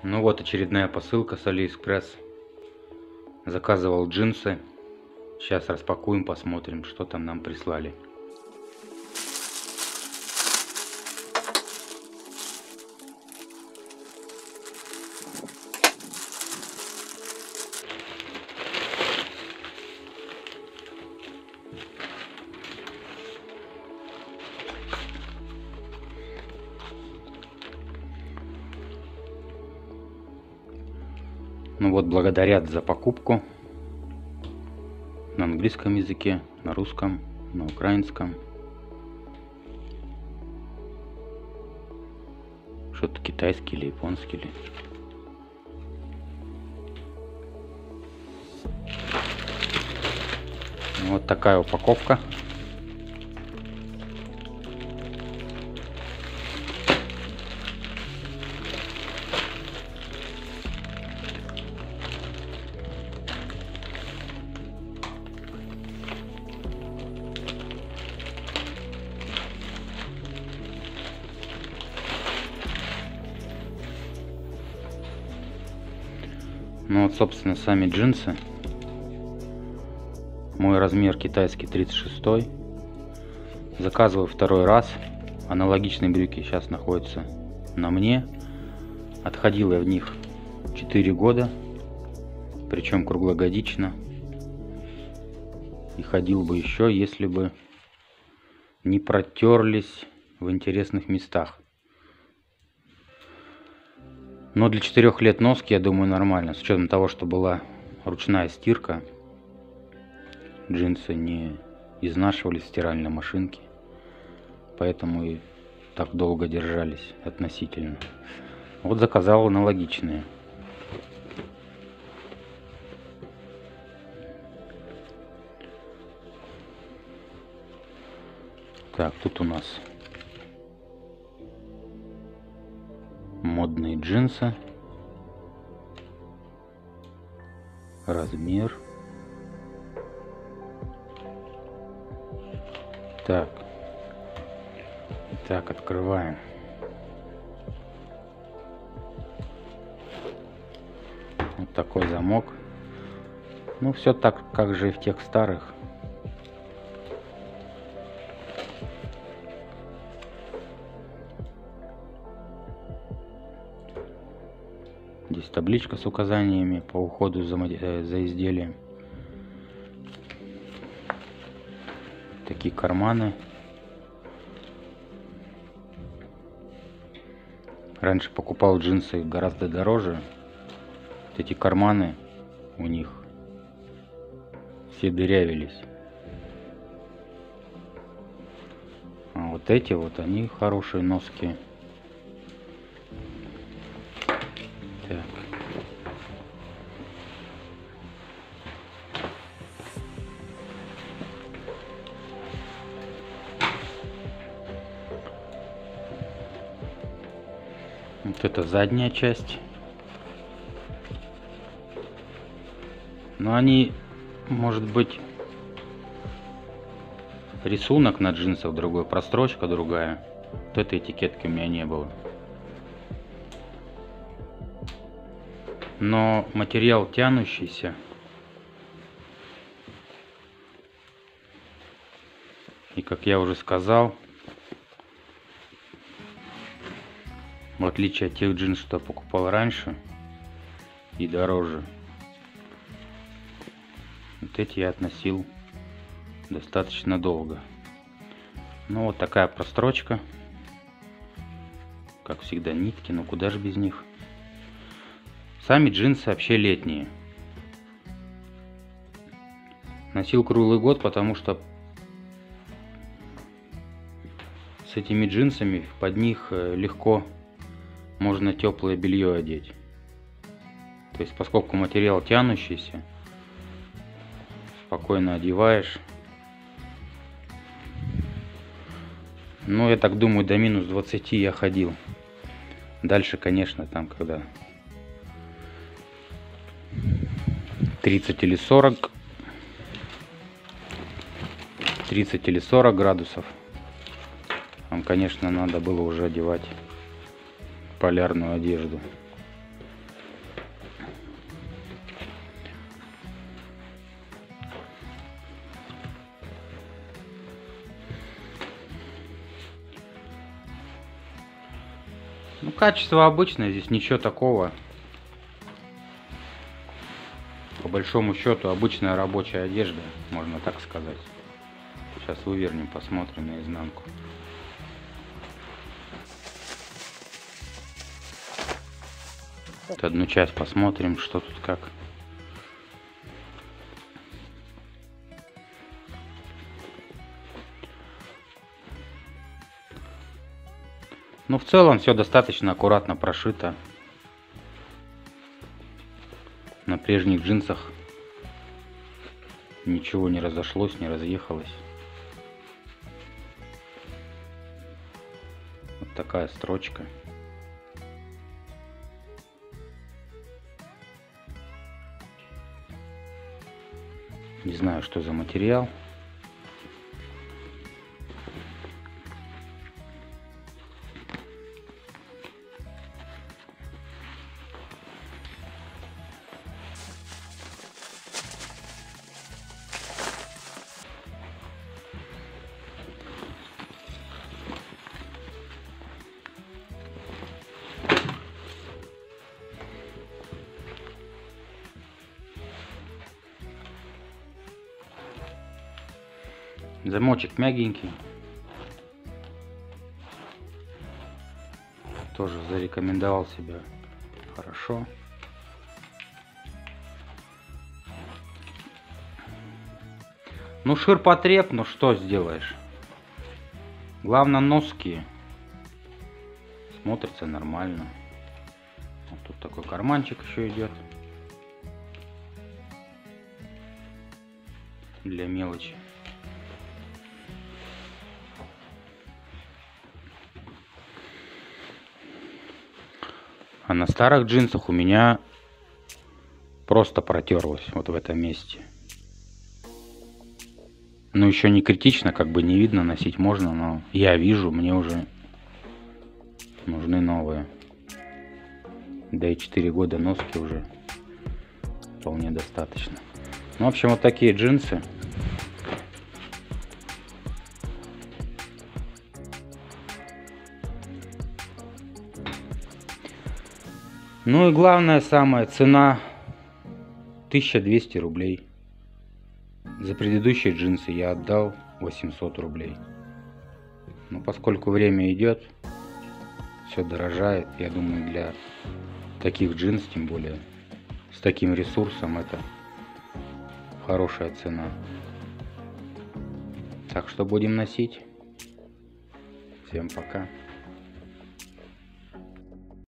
Ну вот очередная посылка с Алиэкспресс. Заказывал джинсы. Сейчас распакуем, посмотрим, что там нам прислали. Ну вот, благодарят за покупку на английском языке, на русском, на украинском. Что-то китайский или японский ли. Вот такая упаковка. Ну вот, собственно, сами джинсы. Мой размер китайский 36. Заказываю второй раз. Аналогичные брюки сейчас находятся на мне. Отходил я в них 4 года. Причем круглогодично. И ходил бы еще, если бы не протерлись в интересных местах. Но для 4 лет носки, я думаю, нормально. С учетом того, что была ручная стирка. Джинсы не изнашивались в стиральной машинке. Поэтому и так долго держались относительно. Вот заказал аналогичные. Так, тут у нас модные джинсы. Размер. Так, открываем. Вот такой замок. Ну, все так, как же и в тех старых. Здесь табличка с указаниями по уходу за изделием. Такие карманы. Раньше покупал джинсы гораздо дороже. Вот эти карманы у них все дырявились. А вот эти вот, они хорошие носки. Так. Вот это задняя часть. Но они, может быть, рисунок на джинсах другой, прострочка другая. Вот этой этикетки у меня не было. Но материал тянущийся. И как я уже сказал, в отличие от тех джинсов, что я покупал раньше и дороже, вот эти я относил достаточно долго. Ну вот такая прострочка. Как всегда, нитки, но куда же без них. Сами джинсы вообще летние. Носил круглый год, потому что с этими джинсами под них легко можно теплое белье одеть. То есть, поскольку материал тянущийся, спокойно одеваешь. Ну, я так думаю, до минус 20 я ходил. Дальше, конечно, там, когда 30 или 40 градусов, там, конечно, надо было уже одевать полярную одежду. Ну, качество обычное, здесь ничего такого. По большому счету, обычная рабочая одежда, можно так сказать. Сейчас вывернем, посмотрим на изнанку. Вот одну часть посмотрим, что тут как. Ну, в целом все достаточно аккуратно прошито. На прежних джинсах ничего не разошлось, не разъехалось. Вот такая строчка. Не знаю, что за материал. Замочек мягенький. Тоже зарекомендовал себя хорошо. Ну, ширпотреб, ну что сделаешь. Главное, носки. Смотрится нормально. Вот тут такой карманчик еще идет. Для мелочи. А на старых джинсах у меня просто протерлось вот в этом месте. Ну, еще не критично, как бы не видно, носить можно, но я вижу, мне уже нужны новые. Да и 4 года носки уже вполне достаточно. Ну, в общем, вот такие джинсы. Ну и главное, самая цена 1200 рублей. За предыдущие джинсы я отдал 800 рублей. Но поскольку время идет, все дорожает, я думаю, для таких джинс, тем более с таким ресурсом, это хорошая цена. Так что будем носить. Всем пока.